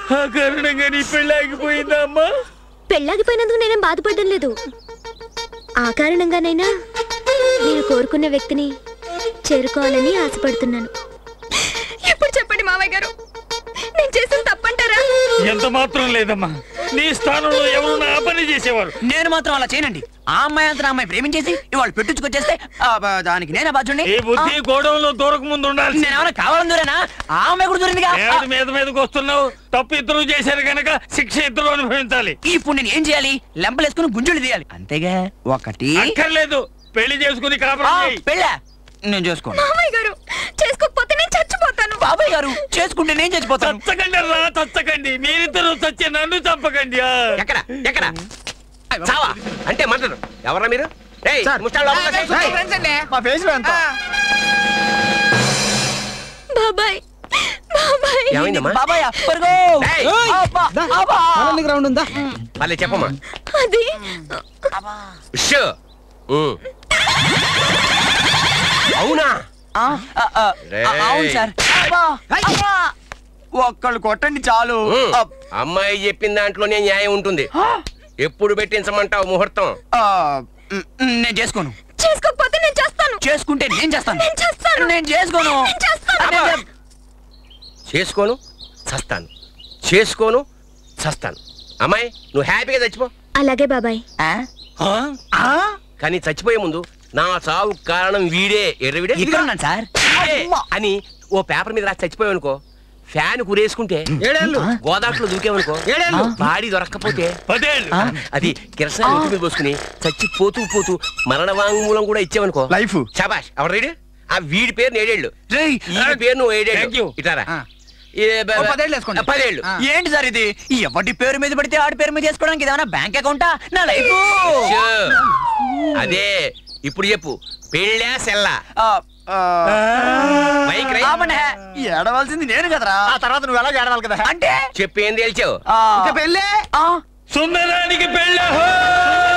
ఆ కారణంగా నీ పెళ్ళాగిపోయిందా అమ్మా? పెళ్ళాగిపోయినందుకు నేనేం బాధపడడం లేదు. ఆ కారణంగానైనా నేను కోరుకున్న వ్యక్తిని చేరుకోవాలని ఆశపడుతున్నాను. ఎప్పుడు చెప్పండి మావయ్య గారు, నేను చేసిన తప్పంటారా? ఎంత మాత్రం లేదమ్మా. నీ స్థానంలో ఎవరు నా పని చేసేవారు. నేను మాత్రం అలా చేయనండి. ఆ అమ్మాయి అంతా అమ్మాయి ప్రేమించేసి ఇవాళ పెట్టించుకొచ్చేస్తే దానికి నేనే బాధ్యుడిని. ఈ బుద్ధి గోడంలో దూరకు ముందు ఉండాలి. నేనేమన్నా కావాలని దూరేనా? ఆ అమ్మాయి కూడా దూరిందిగా. మీద మీదకి వస్తున్నావు. తప్పు ఇద్దరు చేశారు కనుక శిక్ష ఇద్దరు అనుభవించాలి. ఇప్పుడు నేను ఏం చేయాలి? లెంపలేసుకుని గుంజులు తీయాలి అంతేగా. ఒకటి అక్కర్లేదు, పెళ్లి చేసుకుని కాపురం. పెళ్ళా నేను చేసుకోను. మావయ్య గారు, చేసుకోకపోతే నేను చచ్చిపోతాను. బాబాయ్ గారు, చేసుకుంటే నేను చచ్చిపోతాను. చచ్చకండి రా, చచ్చకండి. మీరిద్దరు చచ్చి నన్ను చంపకండి. ఎక్కడ ఎక్కడ చావా అంటే మంటరు ఎవరా మీరు? బాబాయ్ బాబాయ్ బాబాయ్ మళ్ళీ చెప్పమ్మా. అది అవునా? అవును సార్. ఒక్కళ్ళు కొట్టండి చాలు. అమ్మాయి చెప్పిన దాంట్లోనే న్యాయం ఉంటుంది. ఎప్పుడు పెట్టించమంటావు ముహూర్తం? నేను చేసుకోను. చేసుకోకపోతే నేను చేస్తాను. చేసుకుంటే నేను చేస్తాను. నేను చేస్తాను. నేను చేసుకోను. చేసుకోను చస్తాను, చేసుకోను చస్తాను. అమ్మాయి నువ్వు హ్యాపీగా చచ్చిపో. అలాగే బాబాయ్. కానీ చచ్చిపోయే ముందు నా చావు కారణం వీడే ఎర్రవిడే సార్ అని ఓ పేపర్ మీద రాసి చచ్చిపోయావు అనుకో, ఫ్యాన్ కురేసుకుంటే 7 గోదాట్లో దూకేవనుకో 7 బాడీ దొరక్కపోతే 10 అది కిరసనాయిల్ ఇంటి మీద పోసుకుని చచ్చిపోతూ పోతూ మరణ వాంగ్మూలం కూడా ఇచ్చావనుకో లైఫ్ శభాష్. ఎవరు రీడు? ఆ వీడి పేరు 7 ఏళ్ళు, ఈ పేరు నువ్వు 7 ఏళ్ళు. ఇటారా 10 ఏళ్ళు. ఏంటి సార్ ఇది? ఎవరి పేరు మీద పడితే ఆడి పేరు మీద చేసుకోవడానికి ఏదైనా బ్యాంక్ అకౌంటా? నా లైఫ్ అదే. ఇప్పుడు చెప్పు, పెళ్ళా సెల్లా? ఏడవలసింది నేను కదరా. ఆ తర్వాత నువ్వు ఎలా ఏడవాలి కదా అంటే చెప్పి ఏం తేల్చావు? పెళ్ళే సుందరానికి పెళ్ళ.